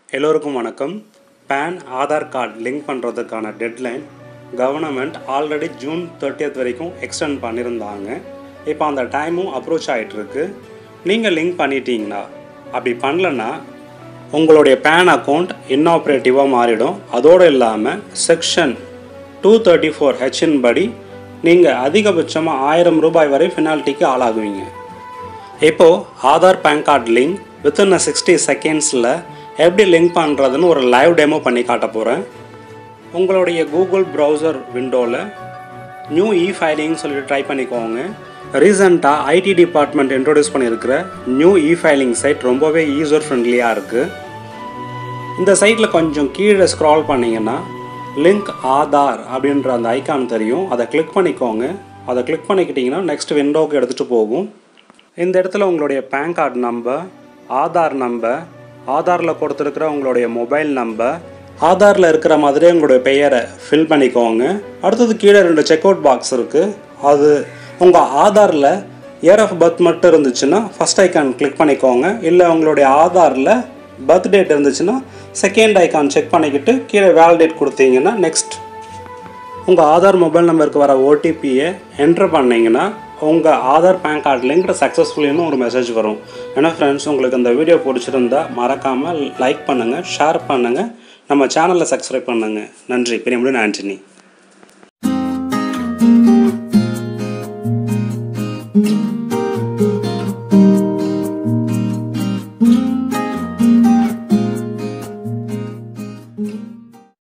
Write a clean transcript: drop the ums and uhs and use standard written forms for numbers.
எல்லோருக்கும் வணக்கம். PAN Aadhaar card link பண்ணுறதுக்கான டெட்லைன் கவர்மெண்ட் ஆல்ரெடி ஜூன் 30 வரைக்கும் எக்ஸ்டெண்ட் பண்ணியிருந்தாங்க. இப்போ அந்த டைமும் அப்ரோச் ஆகிட்டுருக்கு. நீங்கள் லிங்க் பண்ணிட்டீங்கன்னா, அப்படி பண்ணலன்னா உங்களுடைய பேன் அக்கௌண்ட் இன்ஆப்ரேட்டிவாக மாறிடும். அதோடு இல்லாமல் செக்ஷன் 234H படி நீங்கள் அதிகபட்சமாக 1000 ரூபாய் வரை பெனால்ட்டிக்கு ஆளாகுவீங்க. இப்போது Aadhaar PAN card link within 60 செகண்ட்ஸில் எப்படி லிங்க் பண்ணுறதுன்னு ஒரு லைவ் டெமோ பண்ணி காட்ட போகிறேன். உங்களுடைய கூகுள் ப்ரௌசர் விண்டோவில் நியூ ஃபைலிங் சொல்லிட்டு ட்ரை பண்ணிக்கோங்க. ரீசெண்டாக ஐடி டிபார்ட்மெண்ட் இன்ட்ரோடியூஸ் பண்ணியிருக்கிற நியூ ஃபைலிங் சைட் ரொம்பவே யூசர் ஃப்ரெண்ட்லியாக இருக்குது. இந்த சைட்டில் கொஞ்சம் கீழே ஸ்க்ரால் பண்ணிங்கன்னா லிங்க் ஆதார் அப்படின்ற அந்த ஐக்கான் தெரியும். அதை கிளிக் பண்ணிக்கோங்க. அதை கிளிக் பண்ணிக்கிட்டிங்கன்னா நெக்ஸ்ட் விண்டோவுக்கு எடுத்துகிட்டு போகும். இந்த இடத்துல உங்களுடைய PAN card number, Aadhaar number, ஆதாரில் கொடுத்துருக்கிற உங்களுடைய மொபைல் நம்பர், ஆதாரில் இருக்கிற மாதிரியே உங்களுடைய பெயரை ஃபில் பண்ணிக்கோங்க. அடுத்தது கீழே 2 செக் அவுட் பாக்ஸ் இருக்குது. அது உங்கள் ஆதாரில் இயர் ஆஃப் பர்த் மட்டும் இருந்துச்சுன்னா ஃபஸ்ட் ஐக்கான் கிளிக் பண்ணிக்கோங்க. இல்லை உங்களுடைய ஆதாரில் பர்த் டேட் இருந்துச்சுன்னா செகண்ட் ஐக்கான் செக் பண்ணிக்கிட்டு கீழே வேலிடேட் கொடுத்தீங்கன்னா நெக்ஸ்ட் உங்கள் ஆதார் மொபைல் நம்பருக்கு வர ஓடிபியை என்ட்ரு பண்ணிங்கன்னா உங்கள் ஆதார் பேன் கார்டு லிங்க் சக்ஸஸ்ஃபுல்லின்னு ஒரு மெசேஜ் வரும். ஏன்னா ஃப்ரெண்ட்ஸ், உங்களுக்கு இந்த வீடியோ பிடிச்சிருந்தா மறக்காமல் லைக் பண்ணுங்கள், ஷேர் பண்ணுங்கள், நம்ம சேனலில் சப்ஸ்கிரைப் பண்ணுங்கள். நன்றி. பெரிய ஆண்டனி.